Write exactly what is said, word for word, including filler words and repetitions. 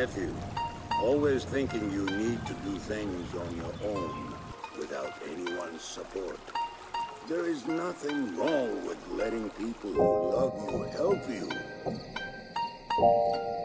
nephew, always thinking you need to do things on your own without anyone's support. There is nothing wrong with letting people who love you help you.